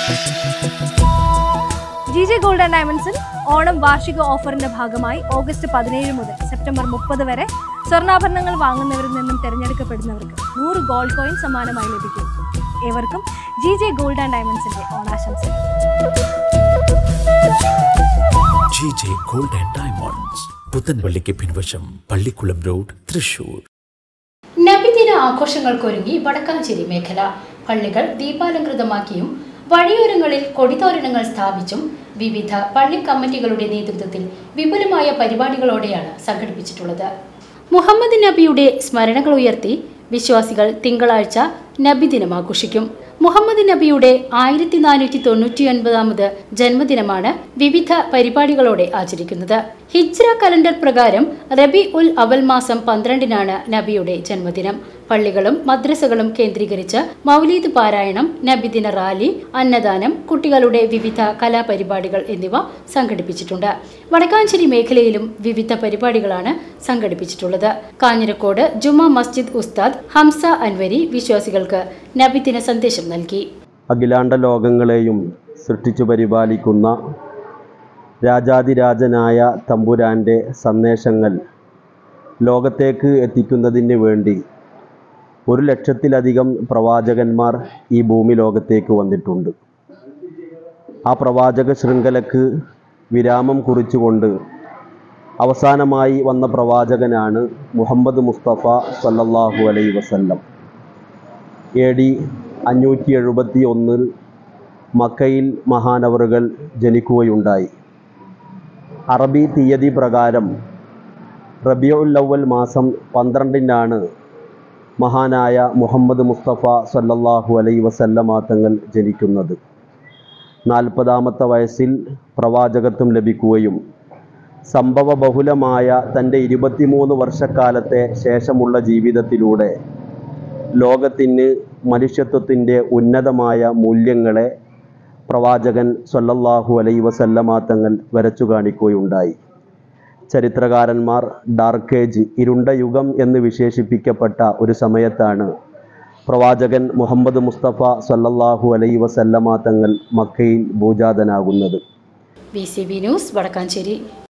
GJ Gold and Diamonds Onam വാർഷിക ഓഫറിന്റെ ഭാഗമായി August 17 മുതൽ സെപ്റ്റംബർ 30 വരെ സ്വർണ്ണാഭരണങ്ങൾ വാങ്ങുന്നവരിൽ നിന്നും തിരഞ്ഞെടുക്കപ്പെടുന്നവർക്ക് 100 ഗോൾഡ് കോയിൻ സമ്മാനമായി ലഭിക്കും. ഏവർക്കും GJ Gold and Diamondsന്റെ ഓണാശംസകൾ. GJ Gold and Diamonds, പുത്തൻപള്ളിക്ക് പിൻവശം, പള്ളിക്കുളം റോഡ്, തൃശൂർ. നബിദിന ആഘോഷങ്ങൾക്കൊരുങ്ങി വടക്കാഞ്ചേരി മേഖല. പള്ളികൾ ദീപാലങ്കൃതമാക്കിയും വഴിയോരങ്ങളിൽ കൊടിതോരണങ്ങൾ സ്ഥാപിച്ചും വിവിധ പള്ളി കമ്മിറ്റികളുടെ നേതൃത്വത്തിൽ വിപുലമായ പരിപാടികളോടെയാണ് സംഘടിപ്പിച്ചിട്ടുള്ളത്. മുഹമ്മദ് നബിയുടെ സ്മരണകൾ ഉയർത്തി വിശ്വാസികൾ തിങ്കളാഴ്ച നബിദിനം ആഘോഷിക്കും. മുഹമ്മദ് നബിയുടെ 1499 ജന്മദിനമാണ് വിവിധ പരിപാടികളോടെ ആചരിക്കുന്നത്. ഹിജ്റ കലണ്ടർ പ്രകാരം റബി ഉൽ അവൽ മാസം 12-നാണ് നബിയുടെ ജന്മദിനം. പള്ളികളും മദ്രസകളും കേന്ദ്രീകരിച്ച് മൗലീദ് പാരായണം, നബിദിന റാലി, അന്നദാനം, കുട്ടികളുടെ വിവിധ കലാപരിപാടികൾ എന്നിവ സംഘടിപ്പിച്ചിട്ടുണ്ട്. വടക്കാഞ്ചേരി മേഖലയിലും വിവിധ പരിപാടികളാണ് സംഘടിപ്പിച്ചിട്ടുള്ളത്. കാഞ്ഞിരക്കോട് ജുമാ മസ്ജിദ് ഉസ്താദ് ഹംസ അൻവരി വിശ്വാസികൾക്ക് നബിദിന സന്ദേശം നൽകി. അഖിലാണ്ട ലോകങ്ങളെയും സൃഷ്ടിച്ചു പരിപാലിക്കുന്ന രാജാതിരാജനായ തമ്പുരാൻ്റെ സന്ദേശങ്ങൾ ലോകത്തേക്ക് എത്തിക്കുന്നതിന് വേണ്ടി 100,000-ലധികം പ്രവാചകന്മാർ ഈ ഭൂമി ലോകത്തേക്ക് വന്നിട്ടുണ്ട്. ആ പ്രവാചക ശൃംഖലക്ക് വിരാമം കുറിച്ചുകൊണ്ട് അവസാനമായി വന്ന പ്രവാചകനാണ് മുഹമ്മദ് മുസ്തഫ സല്ലല്ലാഹു അലൈഹി വസല്ലം. AD 571 മക്കയിൽ മഹാനവറുകൾ ജനിക്കുകയുണ്ടായി. അറബി തീയതി പ്രകാരം റബിയുൽ അവ്വൽ മാസം 12-നാണ് മഹാനായ മുഹമ്മദ് മുസ്തഫ സല്ലല്ലാഹു അലൈഹി വസല്ലമ തങ്ങൾ ജനിക്കുന്നത്. 40-ാമത്തെ വയസ്സിൽ പ്രവാചകത്വം ലഭിക്കുകയും സംഭവ ബഹുലമായ തൻ്റെ 23 വർഷക്കാലത്തെ ശേഷമുള്ള ജീവിതത്തിലൂടെ ലോകത്തിന് മനുഷ്യത്വത്തിൻ്റെ ഉന്നതമായ മൂല്യങ്ങളെ പ്രവാചകൻ സല്ലല്ലാഹു അലൈഹി വസല്ലമ തങ്ങൾ വരച്ചു കാണിക്കുകയുണ്ടായി. ചരിത്രകാരന്മാർ ഡാർക്ക് ഏജ്, ഇരുണ്ട യുഗം എന്ന് വിശേഷിപ്പിക്കപ്പെട്ട ഒരു സമയത്താണ് പ്രവാചകൻ മുഹമ്മദ് മുസ്തഫ സല്ലല്ലാഹു അലൈഹി വസല്ലമ തങ്ങൾ മക്കയിൽ ഭൂജാതനാകുന്നത്. VCB news Vadakkanchery.